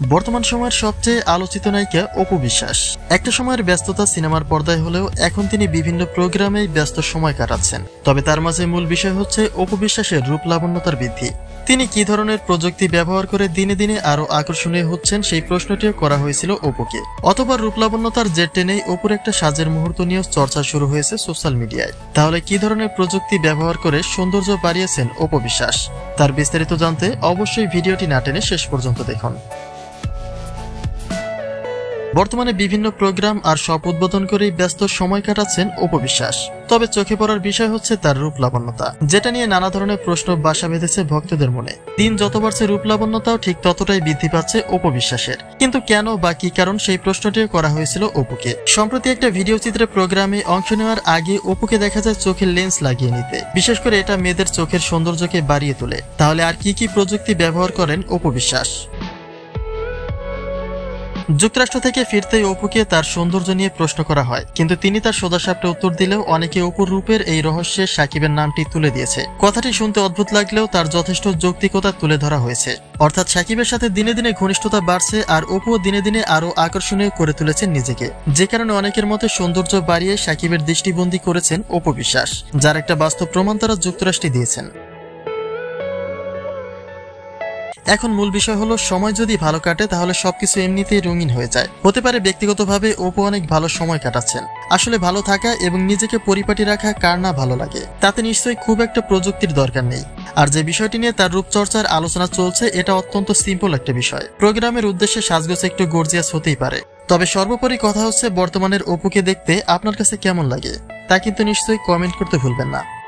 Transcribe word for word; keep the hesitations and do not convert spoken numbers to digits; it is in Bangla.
বর্তমান সময়ের সবচেয়ে আলোচিত নায়িকা অপু বিশ্বাস। একটা সময়ের ব্যস্ততা সিনেমার পর্দায় হলেও এখন তিনি বিভিন্ন প্রোগ্রামেই ব্যস্ত সময় কাটাচ্ছেন। তবে তার মাঝে মূল বিষয় হচ্ছে অপু বিশ্বাসের রূপ লাবণ্যতার বৃদ্ধি। তিনি কি ধরনের প্রযুক্তি ব্যবহার করে দিনে দিনে আরো আকর্ষণীয় হচ্ছেন সেই প্রশ্নটিও করা হয়েছিল অপুকে। অথবা রূপ লাবণ্যতার জের টেনেই অপুর একটা সাজের মুহূর্ত নিয়েও চর্চা শুরু হয়েছে সোশ্যাল মিডিয়ায়। তাহলে কি ধরনের প্রযুক্তি ব্যবহার করে সৌন্দর্য বাড়িয়েছেন অপু বিশ্বাস, তার বিস্তারিত জানতে অবশ্যই ভিডিওটি না টেনে শেষ পর্যন্ত দেখুন। বর্তমানে বিভিন্ন প্রোগ্রাম আর সব উদ্বোধন করেই ব্যস্ত সময় কাটাচ্ছেন অপু বিশ্বাস। তবে চোখে পড়ার বিষয় হচ্ছে তার রূপ লাবণ্যতা, যেটা নিয়ে নানা ধরনের প্রশ্ন বাসা বেঁধেছে ভক্তদের মনে। দিন যত বাড়ছে রূপ লাবণ্যতাও ঠিক ততটাই বৃদ্ধি পাচ্ছে অপু বিশ্বাসের। কিন্তু কেন বা কি কারণ সেই প্রশ্নটিও করা হয়েছিল অপুকে। সম্প্রতি একটা ভিডিও চিত্রে প্রোগ্রামে অংশ নেওয়ার আগে অপুকে দেখা যায় চোখের লেন্স লাগিয়ে নিতে। বিশেষ করে এটা মেয়েদের চোখের সৌন্দর্যকে বাড়িয়ে তোলে। তাহলে আর কি কি প্রযুক্তি ব্যবহার করেন অপু বিশ্বাস? যুক্তরাষ্ট্র থেকে ফিরতেই অপুকে তার সৌন্দর্য নিয়ে প্রশ্ন করা হয়, কিন্তু তিনি তার সোজাসাপটা উত্তর দিলেও অনেকে অপুর রূপের এই রহস্যে সাকিবের নামটি তুলে দিয়েছে। কথাটি শুনতে অদ্ভুত লাগলেও তার যথেষ্ট যৌক্তিকতা তুলে ধরা হয়েছে। অর্থাৎ সাকিবের সাথে দিনে দিনে ঘনিষ্ঠতা বাড়ছে আর অপুও দিনে দিনে আরো আকর্ষণীয় করে তুলেছেন নিজেকে, যে কারণে অনেকের মতে সৌন্দর্য বাড়িয়ে সাকিবের দৃষ্টিবন্দী করেছেন অপু বিশ্বাস, যার একটা বাস্তব প্রমাণ তারা যুক্তরাষ্ট্রে দিয়েছেন। এখন মূল বিষয় হলো, সময় যদি ভালো কাটে তাহলে সবকিছু এমনিতেই রঙিন হয়ে যায়। হতে পারে ব্যক্তিগতভাবে অপু অনেক ভালো সময় কাটাচ্ছেন। আসলে ভালো থাকা এবং নিজেকে পরিপাটি রাখা কার না ভালো লাগে, তাতে নিশ্চয়ই খুব একটা প্রযুক্তির দরকার নেই। আর যে বিষয়টি নিয়ে তার রূপচর্চার আলোচনা চলছে, এটা অত্যন্ত সিম্পল একটা বিষয়। প্রোগ্রামের উদ্দেশ্যে সাজগোজ একটু গর্জিয়াস হতেই পারে। তবে সর্বোপরি কথা হচ্ছে, বর্তমানের অপুকে দেখতে আপনার কাছে কেমন লাগে তা কিন্তু নিশ্চয়ই কমেন্ট করতে ভুলবেন না।